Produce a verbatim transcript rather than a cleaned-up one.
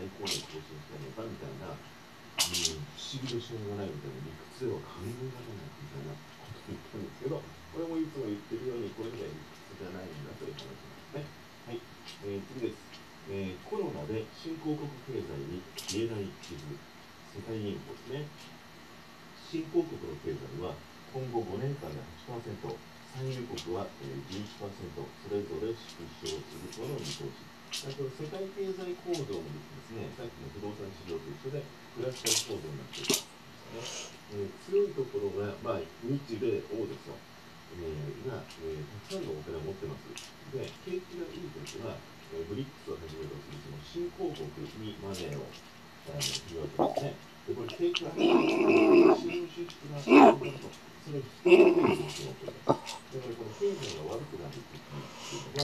最高値更新したのかみたいな、うん、不思議でしょうがないみたいな、理屈では考えられないみたいなことを言ったんですけど、これもいつも言ってるように、これが理屈じゃないんだという話なんですね。はい、えー、次です。えー、コロナで新興国経済に消えない傷、世界銀行ですね。新興国の経済は今後ごねんかんで はちパーセント、産油国は じゅういちパーセント、それぞれ縮小するとの見通し。これ世界経済構造もですね、さっきの不動産市場と一緒で、クラスター構造になっているんですね。えー、強いところが、まあ、日米欧ですよ。えー、が、えー、たくさんのお金を持ってます。で、景気がいいときは、えー、ブリックスをはじめとするその新興国にマネーをあの言うわけですね。で、これ景気がいいときに信用支出が上がると、それを引き上げるんですよ。